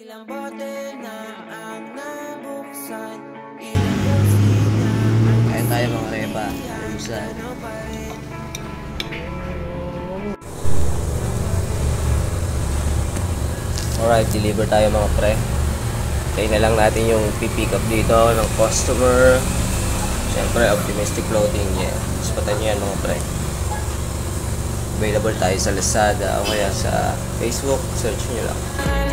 Kaya tayo mga reba. Alright, deliver tayo mga pre. Kaya na lang natin yung pipick up dito ng customer. Siyempre, Optimistic Clothing. Yeah. Spatan nyo yan mga pre. Available tayo sa Lazada o kaya sa Facebook. Search nyo lang.